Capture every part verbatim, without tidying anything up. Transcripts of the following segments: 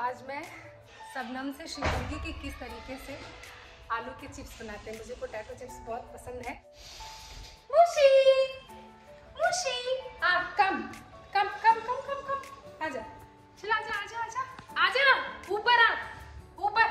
आज मैं शबनम से सीखूंगी कि किस तरीके से आलू के चिप्स बनाते हैं। मुझे पोटैटो चिप्स बहुत पसंद है। मुशी, मुशी, आ कम कम कम कम कम कम आजा, चला आजा आजा आजा आजा, ऊपर आ, ऊपर।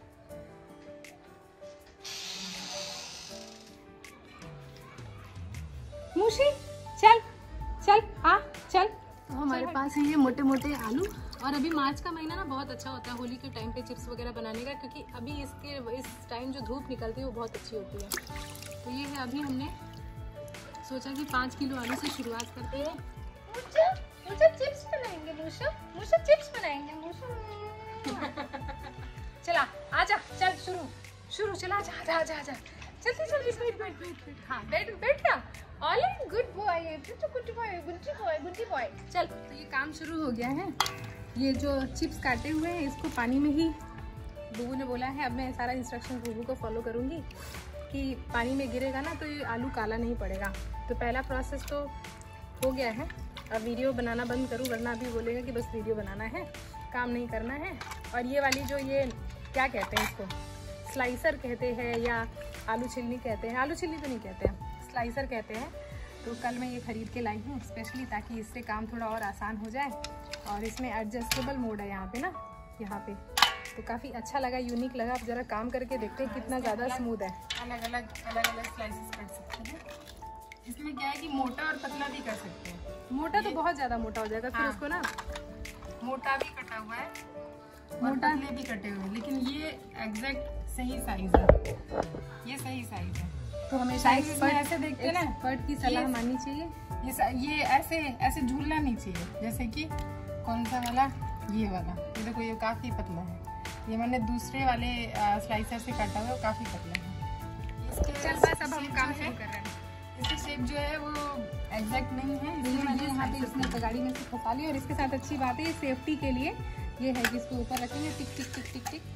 मुशी चल चल आ चल। तो हमारे पास है ये मोटे मोटे आलू, और अभी मार्च का महीना ना बहुत अच्छा होता है होली के टाइम पे चिप्स वगैरह बनाने का, क्योंकि अभी इसके इस टाइम जो धूप निकलती है वो बहुत अच्छी होती है। तो ये है, अभी हमने सोचा कि पाँच किलो आलू से शुरुआत करते हैं। मुझे मुझे चिप्स बनाएंगे, मुझे मुझे चिप्स बनाएंगे मुझे। चला आजा, चल शुरू शुरू चला आजा आजा आजा आजा, जल्दी जल्दी बैठ बैठ बैठ बैठ। हाँ बैठ बैठ ना, all good boy, good boy, good boy, good boy. चल, तो ये काम शुरू हो गया है। ये जो चिप्स काटे हुए हैं इसको पानी में ही, बुबू ने बोला है, अब मैं सारा इंस्ट्रक्शन बुबू को फॉलो करूँगी कि पानी में गिरेगा ना तो ये आलू काला नहीं पड़ेगा। तो पहला प्रोसेस तो हो गया है। अब वीडियो बनाना बंद करूँ वरना अभी बोलेगा कि बस वीडियो बनाना है, काम नहीं करना है। और ये वाली जो ये क्या कहते हैं इसको, स्लाइसर कहते हैं या आलू छिलनी कहते हैं, आलू छिलनी तो नहीं कहते हैं, स्लाइसर कहते हैं। तो कल मैं ये ख़रीद के लाई हूँ स्पेशली, ताकि इससे काम थोड़ा और आसान हो जाए। और इसमें एडजस्टेबल मोड है यहाँ पे ना, यहाँ पे, तो काफ़ी अच्छा लगा, यूनिक लगा। आप ज़रा काम करके देखते हैं कितना ज़्यादा स्मूथ है। अलग अलग अलग अलग स्लाइसेस कर सकते हैं। इसमें क्या है कि मोटा और पतला भी कर सकते हैं। मोटा तो बहुत ज़्यादा मोटा हो जाएगा, फिर हाँ, उसको ना मोटा भी कटा हुआ है, मोटा पतले भी कटे हुए हैं, लेकिन ये एग्जैक्ट सही साइज है, ये सही साइज है। तो हमेशा एक्सपर्ट ऐसे देखते हैं ना, एक्सपर्ट की सलाह माननी चाहिए। ये ये ऐसे ऐसे झूलना नहीं चाहिए। जैसे कि कौन सा वाला, ये वाला, ये देखो ये काफ़ी पतला है। ये मैंने दूसरे वाले स्लाइसर से काटा हुआ है, काफ़ी पतला है। इसके चल बस अब हम काम शुरू कर रहे हैं। इसकी शेप जो है वो एग्जैक्ट नहीं है, इसलिए मैंने यहाँ पे इसमें गाड़ी में से फंसा लिया। और इसके साथ अच्छी बात है, सेफ्टी के लिए ये है कि इसको ऊपर रखेंगे, टिक टिक टिक टिक टिक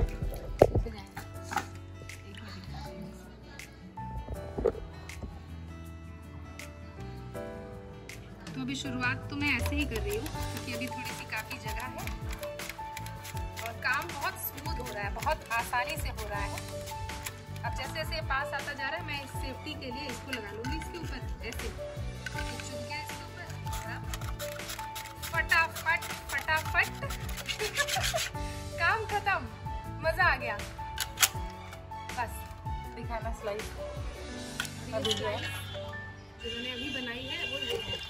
तो अभी शुरुआत तो मैं ऐसे ही कर रही हूँ, क्योंकि अभी थोड़ी सी काफ़ी जगह है और काम बहुत स्मूथ हो रहा है, बहुत आसानी से हो रहा है। अब जैसे जैसे पास आता जा रहा है, मैं इस सेफ्टी के लिए इसको लगा लूँगी इसके ऊपर, ऐसे चुप गया इसके ऊपर, फटाफट फटाफट काम खत्म, मज़ा आ गया। बस दिखाना स्लाइस अभी जो मैंने अभी बनाई है वो ये है।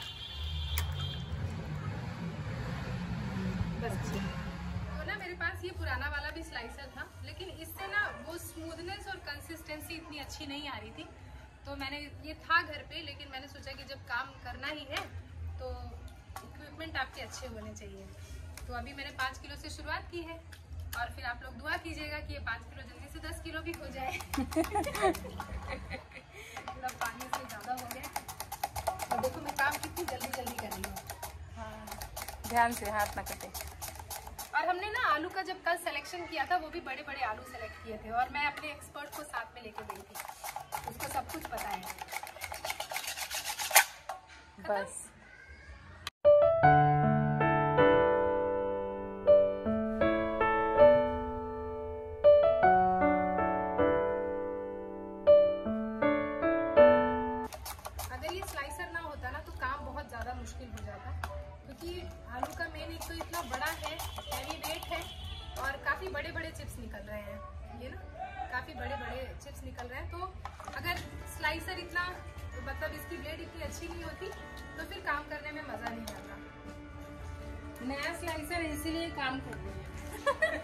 बस तो ना मेरे पास ये पुराना वाला भी स्लाइसर था, लेकिन इससे ना वो स्मूथनेस और कंसिस्टेंसी इतनी अच्छी नहीं आ रही थी। तो मैंने ये था घर पे, लेकिन मैंने सोचा कि जब काम करना ही है तो इक्विपमेंट आपके अच्छे होने चाहिए। तो अभी मैंने पाँच किलो से शुरुआत की है, और फिर आप लोग दुआ कीजिएगा कि ये पाँच किलो जल्दी से दस किलो भी हो जाए। थोड़ा पानी से ज़्यादा हो गया। तो देखो मैं काम कितनी जल्दी जल्दी कर रही हूँ। हाँ, ध्यान से हाथ ना कटे। और हमने ना आलू का जब कल सिलेक्शन किया था, वो भी बड़े बड़े आलू सेलेक्ट किए थे, और मैं अपने एक्सपर्ट को साथ में लेके गई थी, उसको सब कुछ पता है। बस अगर ये स्लाइसर ना होता ना तो काम बहुत ज़्यादा मुश्किल हो जाता, क्योंकि आलू का मेन एक तो इतना बड़ा है, हैवी वेट है, और काफ़ी बड़े बड़े चिप्स निकल रहे हैं। ये ना काफ़ी बड़े बड़े चिप्स निकल रहे हैं। तो अगर स्लाइसर इतना, तो मतलब इसकी ब्लेड इतनी अच्छी नहीं होती, तो फिर काम करने में मज़ा नहीं आता। नया स्लाइसर इसीलिए काम कर रही है।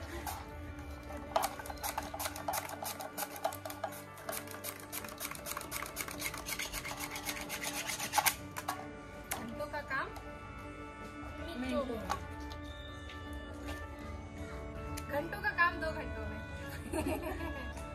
घंटों का काम मिनटों में, घंटों का काम दो घंटों में।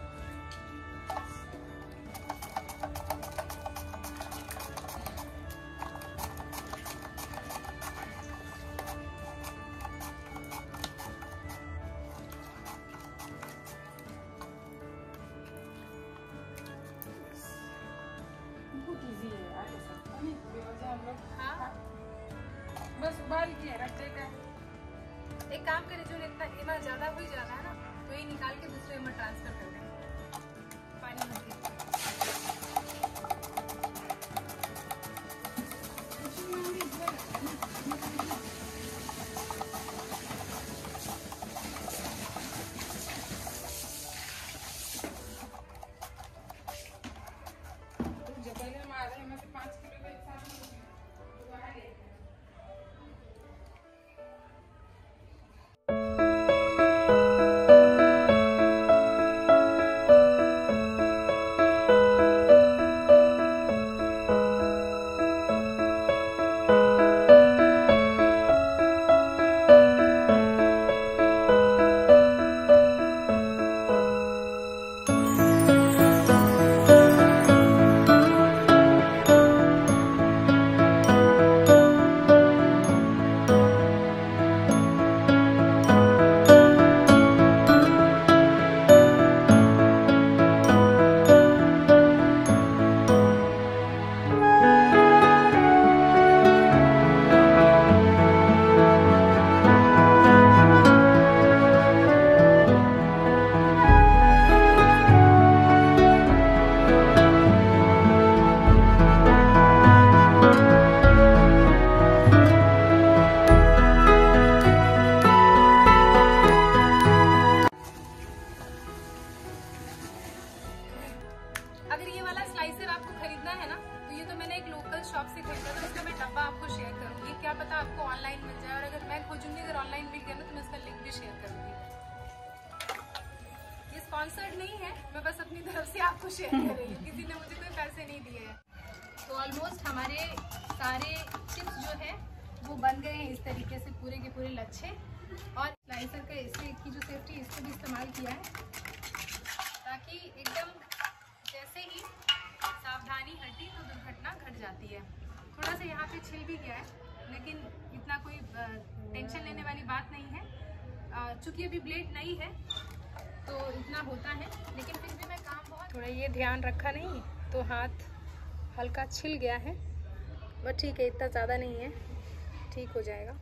बहुत इजी है यार, ऐसा नहीं बेवजह हम लोग हाँ बस उबाल के रख देगा। एक काम करें, जो इतना एमा ज्यादा हो ही जा रहा है ना, तो ये निकाल के दूसरे में ट्रांसफर कर दें पानी में। शॉप से खरीदा था, उसका मैं डब्बा आपको शेयर करूंगी, क्या पता आपको ऑनलाइन मिल जाए, और अगर मैं खोजूंगी अगर ऑनलाइन मिल गया ना तो मैं उसका लिंक भी शेयर करूंगी। ये स्पॉन्सर्ड नहीं है, मैं बस अपनी तरफ से आपको शेयर कर रही हूँ, किसी ने मुझे कोई पैसे नहीं दिए हैं। तो ऑलमोस्ट हमारे सारे चिप्स जो है वो बन गए हैं इस तरीके से, पूरे के पूरे लच्छे, और स्लाइसर का इससे की जो सेफ्टी इसको भी इस्तेमाल किया है ताकि एकदम जैसे ही सावधानी हटी तो दुर्घटना घट जाती है। थोड़ा सा यहाँ पे छिल भी गया है, लेकिन इतना कोई टेंशन लेने वाली बात नहीं है, चूँकि अभी ब्लेड नई है तो इतना होता है, लेकिन फिर भी मैं काम बहुत थोड़ा ये ध्यान रखा नहीं तो हाथ हल्का छिल गया है, बट ठीक है, इतना ज़्यादा नहीं है, ठीक हो जाएगा।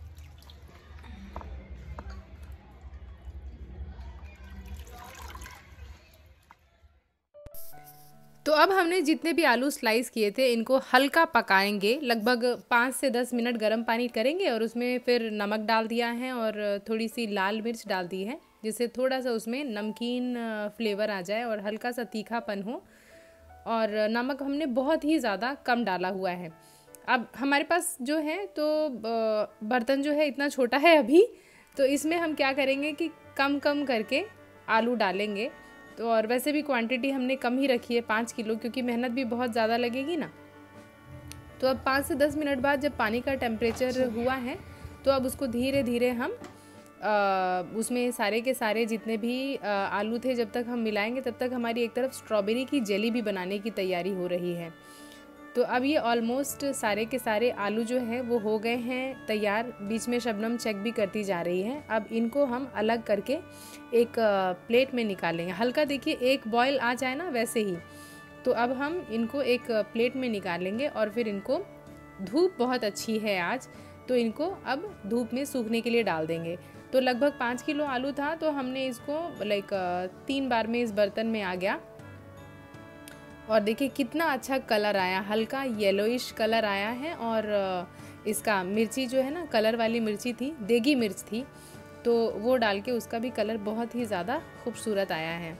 तो अब हमने जितने भी आलू स्लाइस किए थे इनको हल्का पकाएंगे, लगभग पाँच से दस मिनट गर्म पानी करेंगे और उसमें फिर नमक डाल दिया है और थोड़ी सी लाल मिर्च डाल दी है, जिससे थोड़ा सा उसमें नमकीन फ्लेवर आ जाए और हल्का सा तीखापन हो। और नमक हमने बहुत ही ज़्यादा कम डाला हुआ है। अब हमारे पास जो है तो बर्तन जो है इतना छोटा है अभी, तो इसमें हम क्या करेंगे कि कम कम करके आलू डालेंगे। तो और वैसे भी क्वांटिटी हमने कम ही रखी है, पाँच किलो, क्योंकि मेहनत भी बहुत ज़्यादा लगेगी ना। तो अब पाँच से दस मिनट बाद जब पानी का टेम्परेचर हुआ है तो अब उसको धीरे धीरे हम आ, उसमें सारे के सारे जितने भी आ, आलू थे जब तक हम मिलाएंगे तब तक हमारी एक तरफ स्ट्रॉबेरी की जेली भी बनाने की तैयारी हो रही है। तो अब ये ऑलमोस्ट सारे के सारे आलू जो है वो हो गए हैं तैयार। बीच में शबनम चेक भी करती जा रही है। अब इनको हम अलग करके एक प्लेट में निकालेंगे। हल्का देखिए एक बॉयल आ जाए ना वैसे ही। तो अब हम इनको एक प्लेट में निकालेंगे और फिर इनको, धूप बहुत अच्छी है आज, तो इनको अब धूप में सूखने के लिए डाल देंगे। तो लगभग पाँच किलो आलू था तो हमने इसको लाइक तीन बार में इस बर्तन में आ गया। और देखिए कितना अच्छा कलर आया, हल्का येलोइश कलर आया है। और इसका मिर्ची जो है ना, कलर वाली मिर्ची थी, देगी मिर्च थी, तो वो डाल के उसका भी कलर बहुत ही ज़्यादा खूबसूरत आया है।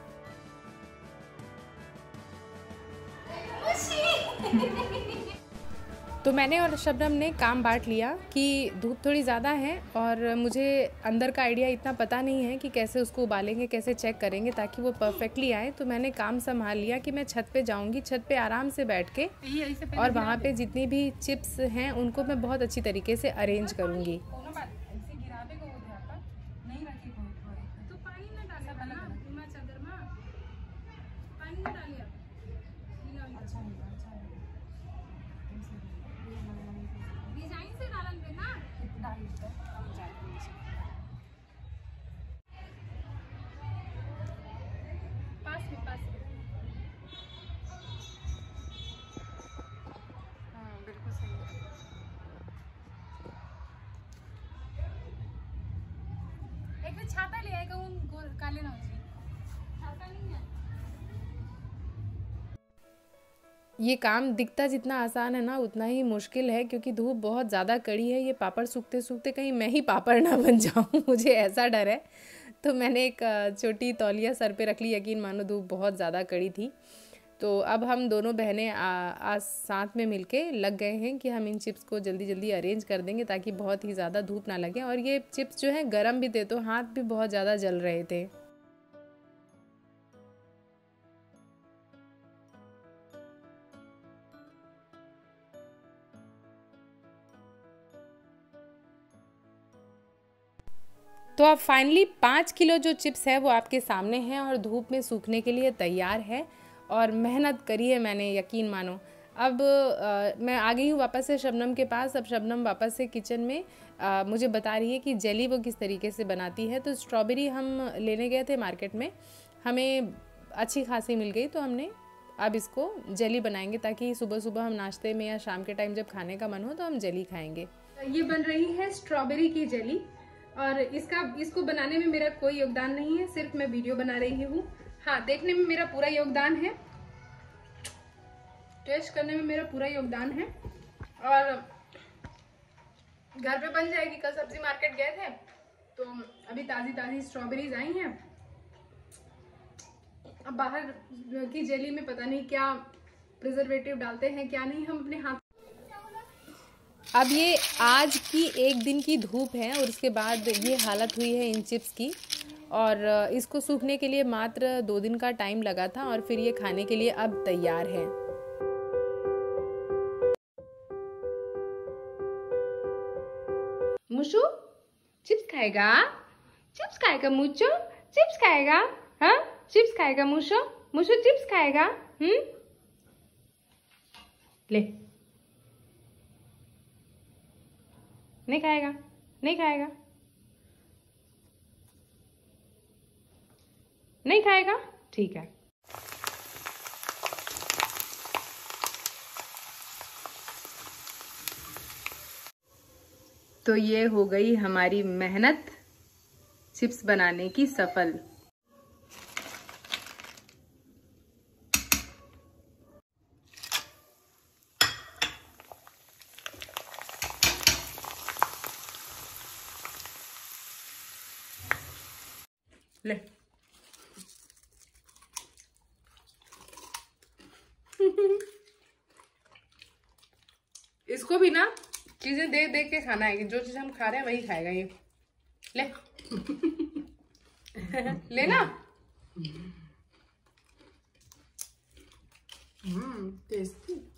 तो मैंने और शबनम ने काम बांट लिया कि धूप थोड़ी ज़्यादा है और मुझे अंदर का आइडिया इतना पता नहीं है कि कैसे उसको उबालेंगे, कैसे चेक करेंगे ताकि वो परफेक्टली आए। तो मैंने काम संभाल लिया कि मैं छत पे जाऊंगी, छत पे आराम से बैठ के और वहाँ पे जितनी भी चिप्स हैं उनको मैं बहुत अच्छी तरीके से अरेंज करूँगी। काले ना हो जाए। ये काम दिखता जितना आसान है ना उतना ही मुश्किल है, क्योंकि धूप बहुत ज़्यादा कड़ी है। ये पापड़ सूखते सूखते कहीं मैं ही पापड़ ना बन जाऊँ, मुझे ऐसा डर है। तो मैंने एक छोटी तौलिया सर पे रख ली, यकीन मानो धूप बहुत ज़्यादा कड़ी थी। तो अब हम दोनों बहनें आज साथ में मिलके लग गए हैं कि हम इन चिप्स को जल्दी जल्दी अरेंज कर देंगे ताकि बहुत ही ज़्यादा धूप ना लगे। और ये चिप्स जो है गर्म भी थे तो हाथ भी बहुत ज़्यादा जल रहे थे। तो अब फाइनली पाँच किलो जो चिप्स है वो आपके सामने हैं और धूप में सूखने के लिए तैयार है। और मेहनत करी है मैंने, यकीन मानो। अब आ, मैं आ गई हूँ वापस से शबनम के पास। अब शबनम वापस से किचन में आ, मुझे बता रही है कि जेली वो किस तरीके से बनाती है। तो स्ट्रॉबेरी हम लेने गए थे मार्केट में, हमें अच्छी खासी मिल गई, तो हमने अब इसको जेली बनाएंगे ताकि सुबह सुबह हम नाश्ते में या शाम के टाइम जब खाने का मन हो तो हम जेली खाएंगे। ये बन रही है स्ट्रॉबेरी की जेली, और इसका इसको बनाने में मेरा कोई योगदान नहीं है, सिर्फ मैं वीडियो बना रही हूँ। हाँ, देखने में मेरा पूरा योगदान है, टेस्ट करने में मेरा पूरा योगदान है। और घर पे बन जाएगी। कल सब्जी मार्केट गए थे तो अभी ताज़ी ताज़ी स्ट्रॉबेरीज आई हैं। अब बाहर की जेली में पता नहीं क्या प्रिजर्वेटिव डालते हैं क्या नहीं, हम अपने हाथ। अब ये आज की एक दिन की धूप है और उसके बाद ये हालत हुई है इन चिप्स की। और इसको सूखने के लिए मात्र दो दिन का टाइम लगा था और फिर ये खाने के लिए अब तैयार है। मुशु चिप्स खाएगा, चिप्स खाएगा मुशु, चिप्स खाएगा। हाँ, चिप्स खाएगा मुशु, मुशु चिप्स खाएगा। हम्म, ले। नहीं खाएगा, नहीं खाएगा, नहीं खाएगा, ठीक है। तो ये हो गई हमारी मेहनत चिप्स बनाने की सफल। ले। इसको भी ना चीजें देख देख के खाना है, जो चीज हम खा रहे हैं वही खाएगा ये। ले। लेना। Hmm, tasty.